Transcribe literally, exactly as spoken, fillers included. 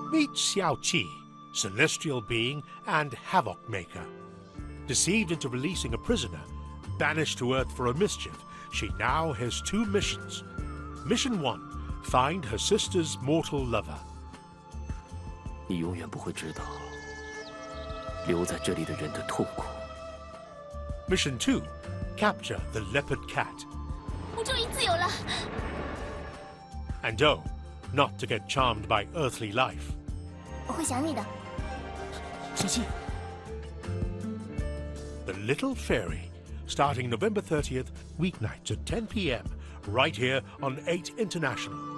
Meet Xiao Qi, celestial being and havoc maker. Deceived into releasing a prisoner, banished to Earth for a mischief, she now has two missions. Mission one, find her sister's mortal lover. 你永远不会知道留在这里的人的痛苦。 Mission two, capture the leopard cat. 我终于自由了。 And oh, not to get charmed by earthly life. 我会想你的。 小七， The Little Fairy, starting November thirtieth, weeknights at ten p m, right here on eight International.